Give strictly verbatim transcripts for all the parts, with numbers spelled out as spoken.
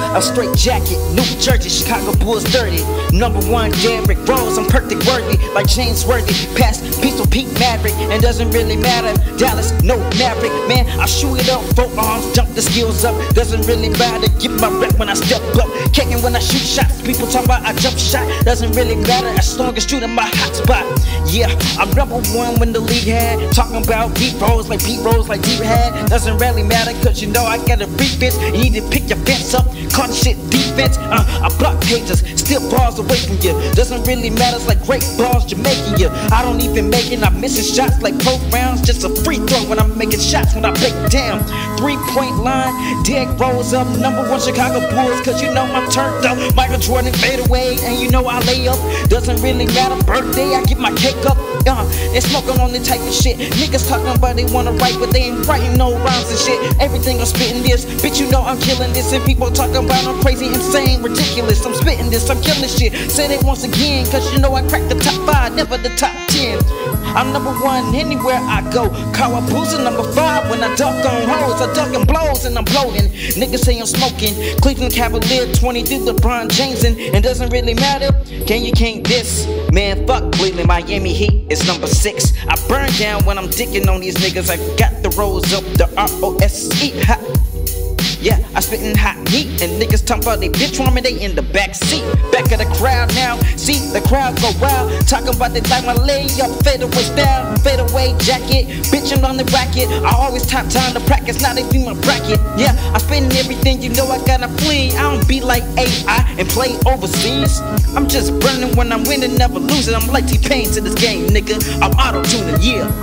A straight jacket, New Jersey, Chicago Bulls dirty. Number one, Derrick Rose, I'm perfect worthy. Like James Worthy, past Pistol Pete Maverick. And doesn't really matter, Dallas, no Maverick. Man, I shoot it up, four arms, jump the skills up. Doesn't really matter, get my rep when I step up. Kicking when I shoot shots, people talk about I jump shot. Doesn't really matter, as long as shooting my hot spot. Yeah, I'm number one when the league had. Talking about beat rolls like Pete Rose like Deep had. Doesn't really matter, cause you know I got a free fence. You need to pick your fence up, call the shit defense. uh, I block pages, steal balls away from you. Doesn't really matter, it's like great balls Jamaican you. I don't even make it, I'm missing shots like pro rounds. Just a free throw when I'm making shots when I break down. Three point line, Derrick Rose up, number one Chicago Bulls. Cause you know I'm turned up, Michael Jordan fade away, and you know I lay up. Doesn't really matter, birthday I get my cake up. Uh, they smoking on the type of shit. Niggas talking about they wanna write, but they ain't writing no rhymes and shit. Everything I'm spitting this, bitch you know I'm killing this. And people talking about I'm crazy, insane, ridiculous. I'm spitting this, I'm killing shit. Say it once again, cause you know I cracked the top five, never the top ten. I'm number one anywhere I go. Kawabusa number five when I duck on hoes. I duck and blows and I'm bloating. Niggas say I'm smoking. Cleveland Cavalier twenty-three LeBron James, and it doesn't really matter. Can you can't diss? Man, fuck Cleveland, Miami Heat is number six. I burn down when I'm dicking on these niggas. I got the rolls up, the R O S E. Ha. Yeah, I spittin' hot heat, and niggas talking about they bitch woman, they in the back seat. Back of the crowd now, see the crowd go wild. Talking about they like my layup, fade away style, fade away jacket, bitchin' on the bracket. I always top time to practice, now they be my bracket. Yeah, I spittin' everything, you know I gotta flee. I don't be like A I and play overseas. I'm just burning when I'm winning, never losing. I'm like T-Pain to this game, nigga. I'm auto-tuning, yeah.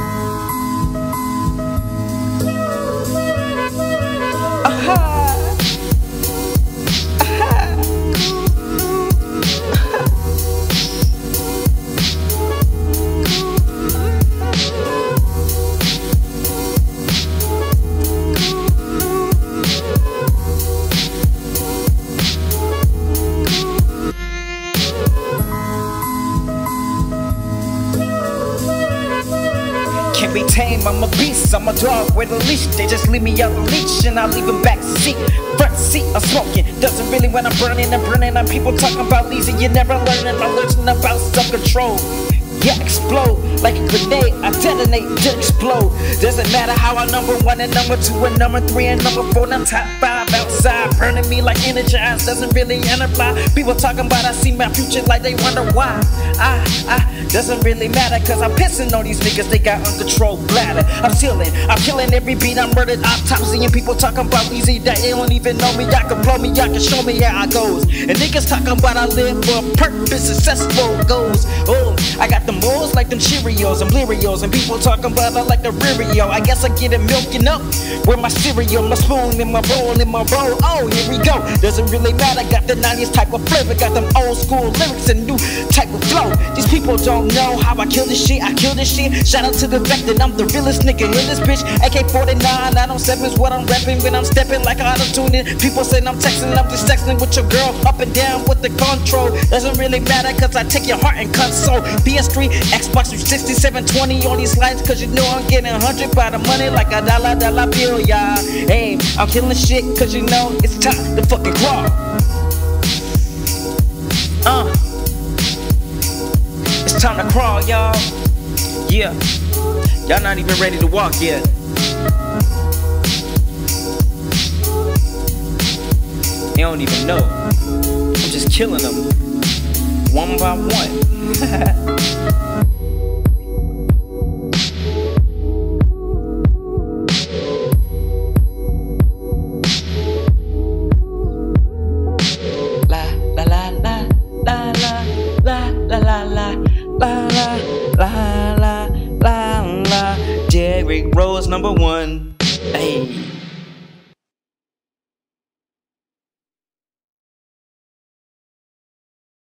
Can't be tame, I'm a beast, I'm a dog with a leash. They just leave me out the leash and I leave them back seat. Front seat, I'm smoking. Doesn't really when I'm burning, I'm burning. I'm people talking about Lisa, you never learning. I'm learning about self-control. Yeah, explode like a grenade, I detonate to explode. Doesn't matter how I'm number one and number two and number three and number four. I'm top five outside, burning me like energized. Doesn't really apply. People talking about I see my future like they wonder why. I, I, doesn't really matter cause I'm pissing on these niggas, they got uncontrolled bladder. I'm stealing, I'm killing every beat, I'm murdered autopsy. And people talking about easy that they don't even know me. Y'all can blow me, y'all can show me how I goes. And niggas talking about I live for a purpose, successful goals. Oh, I got the moles like them Cheerios and Bleerios, and people talking about I like the Rio. I guess I get it milking up with my cereal, my spoon in my bowl, in my bowl. Oh, here we go. Doesn't really matter. Got the nineties type of flavor, got them old school lyrics and new type of flow. These people don't know how I kill this shit. I kill this shit. Shout out to the fact that I'm the realest nigga in this bitch. A K forty-nine, nine oh seven is what I'm rapping when I'm stepping like auto-tuning. People saying I'm texting, I'm just texting with your girl up and down with the control. Doesn't really matter cause I take your heart and console. P S three, Xbox three sixty, seven twenty on these lines cause you know I'm getting a hundred by the money like a dollar dollar bill, y'all. Hey, I'm killing shit cause you know it's time to fucking crawl. Uh, it's time to crawl, y'all. Yeah, y'all not even ready to walk yet. They don't even know. I'm just killing them one by one. La la la la, Derrick Rose number one. Hey.